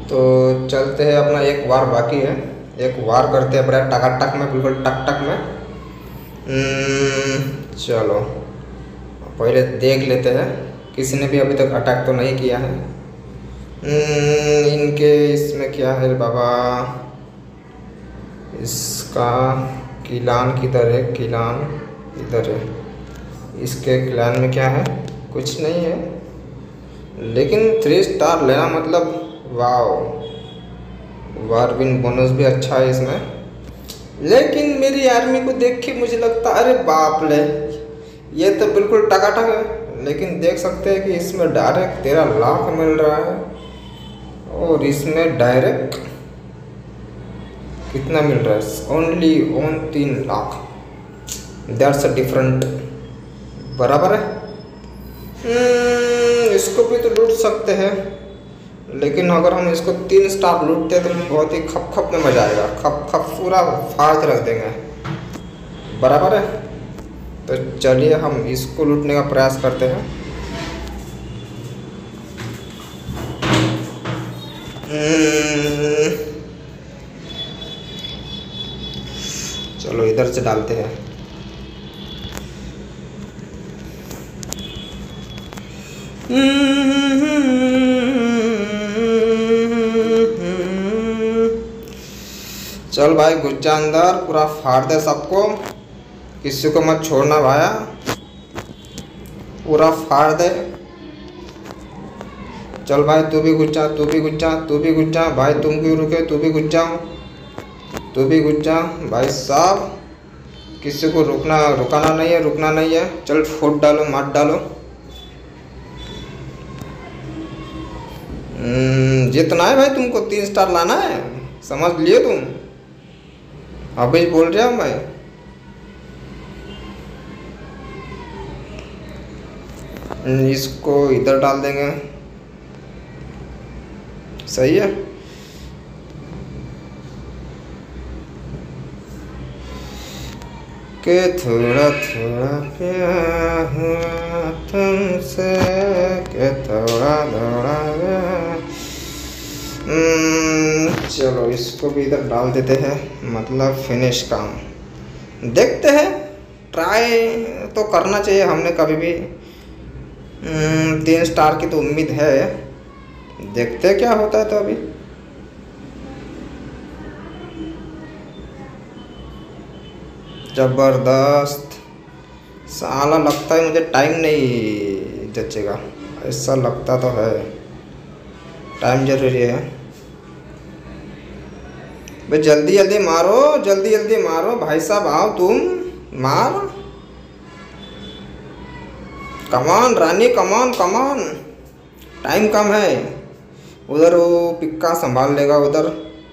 तो चलते हैं, अपना एक वार बाकी है, एक वार करते हैं बड़ा टकाटक में, बिल्कुल टक टक में। चलो पहले देख लेते हैं, किसी ने भी अभी तक अटैक तो नहीं किया है। इनके इसमें क्या है बाबा, इसका किलान किधर है, किलान इधर है, इसके क्लैन में क्या है, कुछ नहीं है। लेकिन 3 स्टार लेना मतलब वाओ, वारविन बोनस भी अच्छा है इसमें। लेकिन मेरी आर्मी को देख के मुझे लगता है अरे बाप ले, ये तो बिल्कुल टकाटक है। लेकिन देख सकते हैं कि इसमें डायरेक्ट 13 लाख मिल रहा है, और इसमें डायरेक्ट कितना मिल रहा है, only 3 lakh. That's a different, बराबर है। इसको भी तो लूट सकते हैं, लेकिन अगर हम इसको 3 स्टार लूटते तो बहुत ही खप खप में मजा आएगा, खप खप पूरा फाड़ के रख देंगे, बराबर है। तो चलिए हम इसको लूटने का प्रयास करते हैं। चलो इधर से डालते हैं। चल भाई घुस जा अंदर, पूरा फाड़ दे सबको, किसी को मत छोड़ना भाया, पूरा फाड़ दे। चल भाई तू भी घुस जा, तू भी घुस जा, तू भी घुस जा भाई, तुम क्यों रुके, तू भी घुस जाओ, तू भी घुस जा भाई साहब, किसी को रुकाना नहीं है, रुकना नहीं है। चल फूट डालो, मार डालो। जितना है भाई, तुमको 3 स्टार लाना है, समझ लिए तुम, अभी बोल रहा हूँ मैं। इसको इधर डाल देंगे, सही है। के थोड़ा थोड़ा प्यार हुआ तुमसे, के थोड़ा थोड़ा। चलो इसको भी इधर डाल देते हैं, मतलब फिनिश काम। देखते हैं, ट्राई तो करना चाहिए हमने कभी भी। 3 स्टार की तो उम्मीद है, देखते हैं क्या होता है। तो अभी जबरदस्त, साला लगता है मुझे टाइम नहीं जचेगा, ऐसा लगता तो है, टाइम जरूरी है भाई। जल्दी जल्दी मारो, जल्दी जल्दी मारो भाई साहब, आओ तुम मार, कमान रानी, कमान कमान, टाइम कम है। उधर वो पिक्का संभाल लेगा उधर।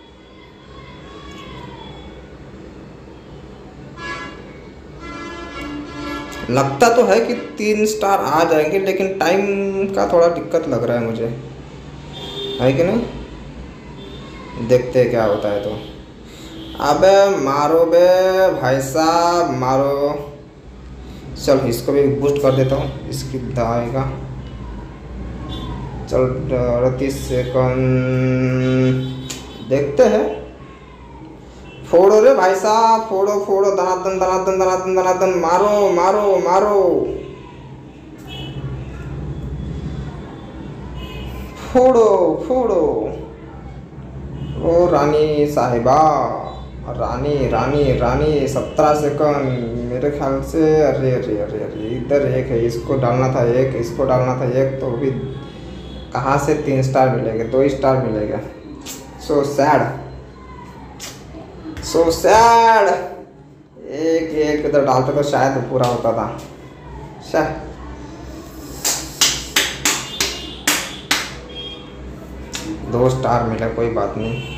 लगता तो है कि 3 स्टार आ जाएंगे, लेकिन टाइम का थोड़ा दिक्कत लग रहा है मुझे, है कि नहीं। देखते हैं क्या होता है। तो अबे मारो बे भाई साहब, मारो। चल इसको भी बूस्ट कर देता हूँ, इसकी दाएगा। चल 38 सेकंड, देखते हैं। फोड़ो रे भाई साहब, फोड़ो फोड़ो, दनादन दनादन दनादन दनादन, मारो मारो मारो, फोड़ो फोड़ो। ओ रानी साहिबा, रानी रानी रानी, 17 सेकंड मेरे ख्याल से। अरे अरे अरे अरे, इधर एक है, इसको डालना था एक, इसको डालना था एक, तो अभी कहाँ से 3 स्टार मिलेंगे, 2 स्टार मिलेगा। So sad, so sad. एक एक इधर डालते तो शायद पूरा होता था, शायद। दो स्टार मिला, कोई बात नहीं।